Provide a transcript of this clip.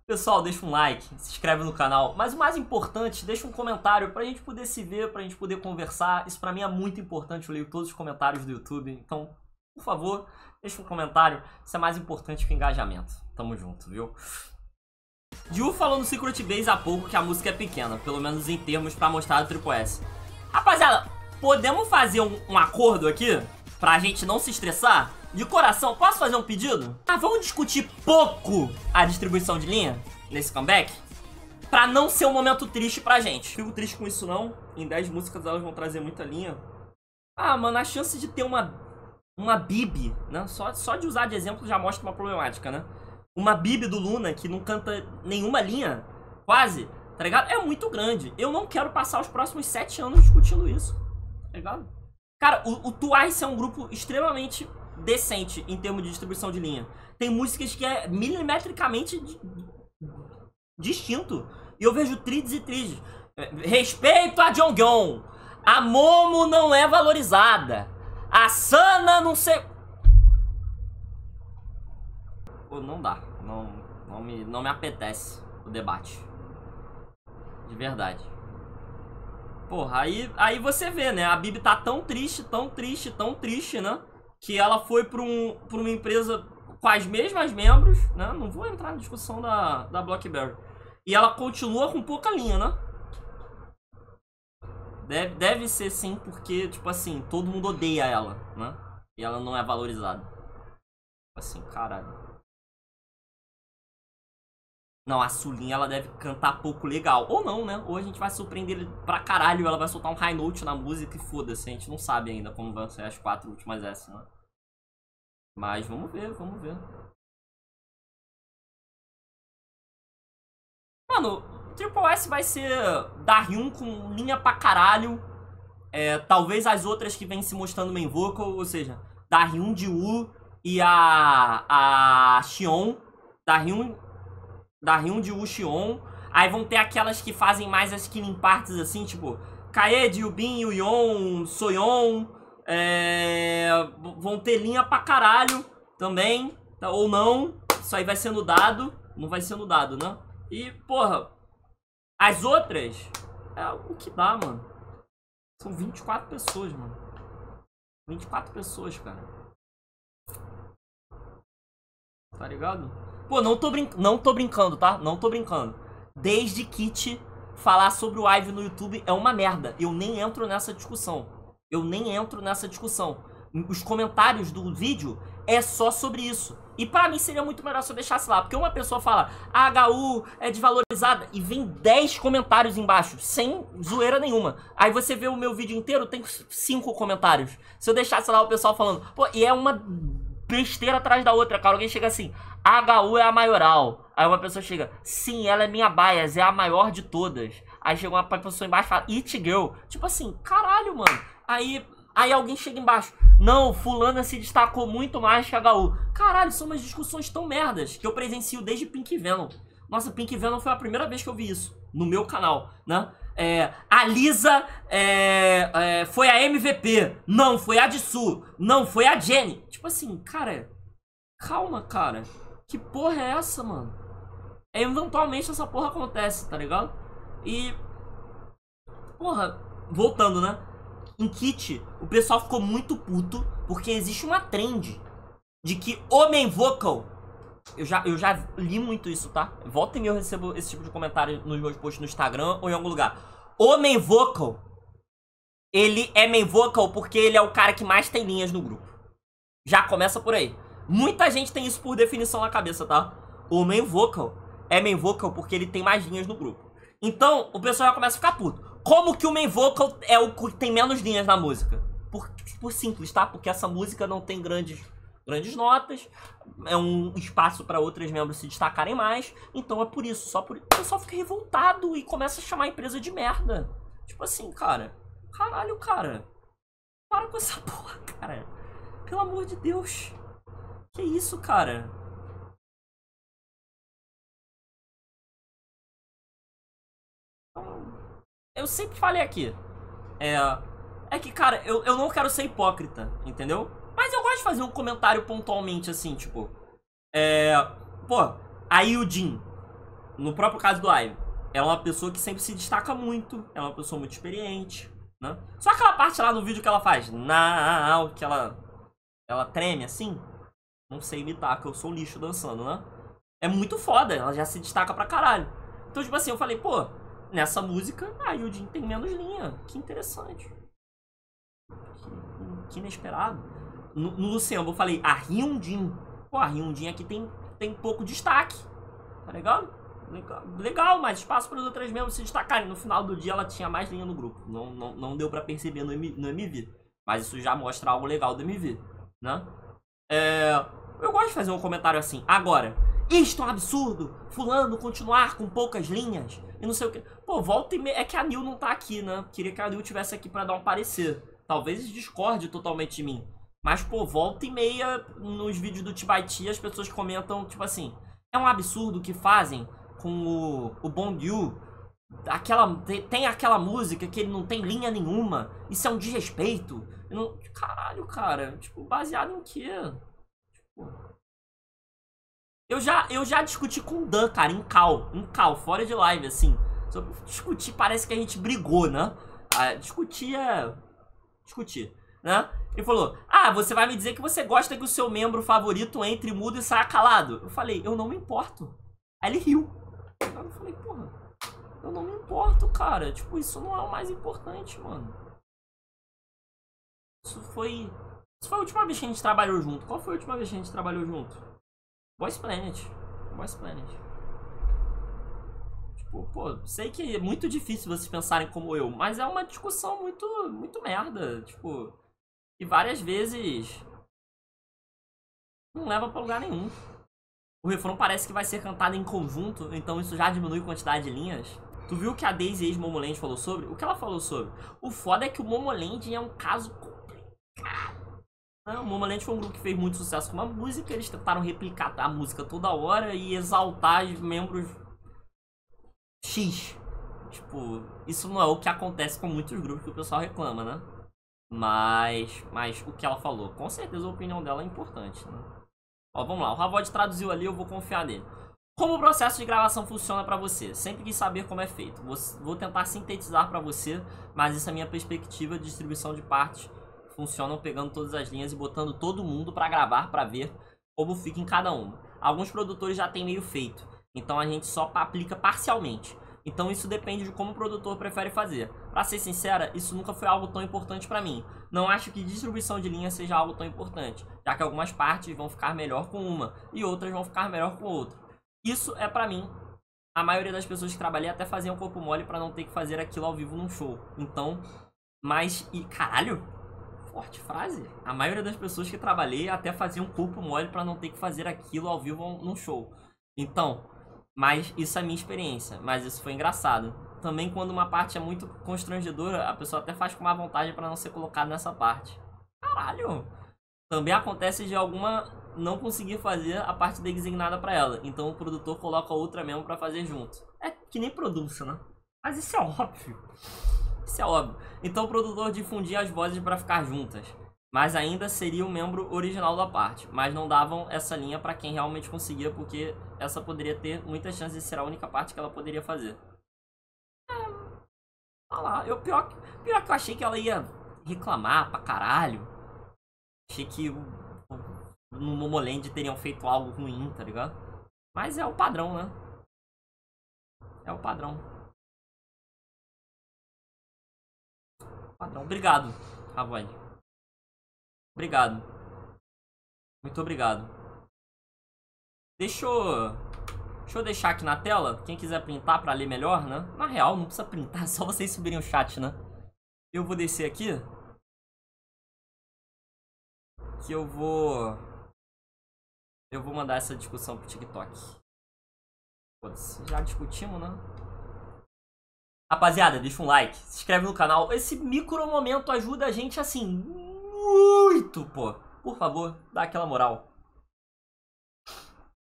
Pessoal, deixa um like, se inscreve no canal, mas o mais importante, deixa um comentário pra gente poder se ver, pra gente poder conversar. Isso pra mim é muito importante, eu leio todos os comentários do YouTube, então, por favor, deixa um comentário, isso é mais importante que o engajamento. Tamo junto, viu? Jiu falou no Secret Base há pouco que a música é pequena, pelo menos em termos pra mostrar o Triple S. Rapaziada, podemos fazer um acordo aqui, pra gente não se estressar? De coração, posso fazer um pedido? Vamos discutir pouco a distribuição de linha nesse comeback? Pra não ser um momento triste pra gente. Fico triste com isso não. Em 10 músicas elas vão trazer muita linha. Mano, a chance de ter uma Bibi, né? Só de usar de exemplo já mostra uma problemática, né? Uma Bibi do Luna que não canta nenhuma linha, quase, tá ligado? É muito grande. Eu não quero passar os próximos 7 anos discutindo isso, tá ligado? Cara, o Twice é um grupo extremamente decente em termos de distribuição de linha. Tem músicas que é milimetricamente distinto. E eu vejo trids e trids. Respeito a Jonghyun. A Momo não é valorizada. A Sana não sei... Pô, não dá. Não me apetece o debate. De verdade. Porra, aí você vê, né? A Bibi tá tão triste, né? Que ela foi pra uma empresa com as mesmas membros, né? Não vou entrar na discussão da Blockberry. E ela continua com pouca linha, né? Deve ser sim, porque, tipo assim, todo mundo odeia ela, né? E ela não é valorizada. Assim, caralho. Não, a Sulinha, ela deve cantar pouco legal. Ou não, né? Ou a gente vai surpreender ele pra caralho. Ela vai soltar um high note na música e foda-se. A gente não sabe ainda como vão ser as 4 últimas S, né? Mas vamos ver, vamos ver. Mano, Triple S vai ser Dahyun com linha pra caralho. Talvez as outras que vêm se mostrando main vocal. Ou seja, Dahyun, Jiwoo e a Xion. Dahyun, Jiwoo, Xion. Aí vão ter aquelas que fazem mais as killing parts assim, tipo Kaede, Yubin, Yuyeon, Soyeon. Vão ter linha pra caralho também, ou não. Isso aí vai sendo dado. Não vai sendo dado, né? E, porra, as outras é o que dá, mano. São 24 pessoas, mano. 24 pessoas, cara. Tá ligado? Pô, não tô brincando, tá? Não tô brincando. Desde Kit falar sobre o IVE no YouTube é uma merda. Eu nem entro nessa discussão. Os comentários do vídeo é só sobre isso. E pra mim seria muito melhor se eu deixasse lá. Porque uma pessoa fala, a HU é desvalorizada, e vem 10 comentários embaixo, sem zoeira nenhuma. Aí você vê o meu vídeo inteiro, tem 5 comentários. Se eu deixasse lá o pessoal falando, pô, e é uma besteira atrás da outra, cara. Alguém chega assim, a HU é a maioral. Aí uma pessoa chega, sim, ela é minha bias, é a maior de todas. Aí chega uma pessoa embaixo e fala, it girl. Tipo assim, caralho, mano. Aí alguém chega embaixo, não, fulana se destacou muito mais que a HU. Caralho, são umas discussões tão merdas que eu presencio desde Pink Venom. Nossa, Pink Venom foi a primeira vez que eu vi isso no meu canal, né? A Lisa foi a MVP. Não, foi a Jisoo. Não, foi a Jenny. Tipo assim, cara, calma, cara. Que porra é essa, mano? Eventualmente essa porra acontece, tá ligado? E, porra, voltando, né? Em Kit, o pessoal ficou muito puto porque existe uma trend de que o main vocal... Eu já li muito isso, tá? Volta e meia eu recebo esse tipo de comentário nos meus posts no Instagram ou em algum lugar. O main vocal, ele é main vocal porque ele é o cara que mais tem linhas no grupo. Já começa por aí. Muita gente tem isso por definição na cabeça, tá? O main vocal é main vocal porque ele tem mais linhas no grupo. Então, o pessoal já começa a ficar puto. Como que o main vocal é o que tem menos linhas na música? Por simples, tá? Porque essa música não tem grandes notas. É um espaço para outros membros se destacarem mais. Então é por isso, só por isso. O pessoal fica revoltado e começa a chamar a empresa de merda. Tipo assim, cara. Caralho, cara. Para com essa porra, cara. Pelo amor de Deus. Que isso, cara? Eu sempre falei aqui. É que, cara, eu não quero ser hipócrita, entendeu? Mas eu gosto de fazer um comentário pontualmente, assim, tipo... Pô, a Yujin. no próprio caso do Ivy, ela é uma pessoa que sempre se destaca muito, ela é uma pessoa muito experiente, né? Só aquela parte lá no vídeo que ela faz, que ela treme assim, não sei imitar, que eu sou um lixo dançando, né? É muito foda, ela já se destaca pra caralho. Então, tipo assim, eu falei, pô, nessa música, a Yujin tem menos linha, que interessante. Que inesperado. No Luciano, eu falei, a Hyunjin. Pô, a Hyunjin aqui tem pouco destaque. Tá ligado? Legal, mais espaço para as outras membros se destacarem. No final do dia ela tinha mais linha no grupo. Não deu pra perceber no MV. Mas isso já mostra algo legal do MV, né? Eu gosto de fazer um comentário assim. Agora, isto é um absurdo. Fulano continuar com poucas linhas. E não sei o que. Pô, volta e meia. É que a Nil não tá aqui, né? Queria que a Nil tivesse aqui pra dar um parecer. Talvez discorde totalmente de mim. Mas, pô, volta e meia nos vídeos do Tibaiti as pessoas comentam, tipo assim, é um absurdo o que fazem com o Bongyu. Tem aquela música que ele não tem linha nenhuma. Isso é um desrespeito. Caralho, cara. Tipo, baseado em quê? Tipo, eu já discuti com o Dan, cara, em cal, fora de live, assim. Só discutir, parece que a gente brigou, né? Discutir, né? Ele falou, você vai me dizer que você gosta que o seu membro favorito entre mudo e saia calado. Eu falei, eu não me importo. Aí ele riu. Eu falei, porra, eu não me importo, cara. Tipo, isso não é o mais importante, mano. Isso foi a última vez que a gente trabalhou junto. Qual foi a última vez que a gente trabalhou junto? Boys Planet. Tipo, pô, sei que é muito difícil vocês pensarem como eu, mas é uma discussão muito merda. Tipo, e várias vezes não leva pra lugar nenhum. O refrão parece que vai ser cantado em conjunto, então isso já diminui a quantidade de linhas. Tu viu o que a Daisy ex-Momoland falou sobre? O que ela falou sobre? O foda é que o Momoland é um caso complicado. O Momoland foi um grupo que fez muito sucesso com uma música, eles tentaram replicar a música toda hora e exaltar os membros X. Tipo, isso não é o que acontece com muitos grupos que o pessoal reclama, né? Mas o que ela falou, com certeza a opinião dela é importante, né? Ó, vamos lá, o Ravod traduziu ali, eu vou confiar nele. Como o processo de gravação funciona pra você? Sempre quis saber como é feito. Vou tentar sintetizar pra você, mas essa é a minha perspectiva de distribuição de partes. Funcionam pegando todas as linhas e botando todo mundo pra gravar, pra ver como fica em cada uma. Alguns produtores já têm meio feito, então a gente só aplica parcialmente. Então isso depende de como o produtor prefere fazer. Pra ser sincera, isso nunca foi algo tão importante pra mim. Não acho que distribuição de linha seja algo tão importante, já que algumas partes vão ficar melhor com uma e outras vão ficar melhor com outra. Isso é pra mim. A maioria das pessoas que trabalhei até faziam corpo mole pra não ter que fazer aquilo ao vivo num show. Então, caralho, forte frase. A maioria das pessoas que trabalhei até faziam corpo mole pra não ter que fazer aquilo ao vivo num show. Então, mas isso é a minha experiência. Mas isso foi engraçado. Também quando uma parte é muito constrangedora, a pessoa até faz com má vontade pra não ser colocada nessa parte. Caralho! Também acontece de alguma não conseguir fazer a parte designada pra ela. Então o produtor coloca outra mesmo pra fazer junto. É que nem produção, né? Mas isso é óbvio. Isso é óbvio. Então o produtor difundia as vozes pra ficar juntas. Mas ainda seria o membro original da parte. Mas não davam essa linha pra quem realmente conseguia, porque essa poderia ter muitas chances de ser a única parte que ela poderia fazer. Olha lá, pior que eu achei que ela ia reclamar pra caralho. Achei que no Momoland teriam feito algo ruim, tá ligado? Mas é o padrão, né? É o padrão. Obrigado, Ravone. Obrigado. Muito obrigado. Deixa eu deixar aqui na tela. Quem quiser printar pra ler melhor, né? Na real, não precisa printar, é só vocês subirem o chat, né? Eu vou descer aqui. Que eu vou mandar essa discussão pro TikTok. Foda-se, já discutimos, né? Rapaziada, deixa um like, se inscreve no canal. Esse micro momento ajuda a gente, assim, muito, pô. Por favor, dá aquela moral.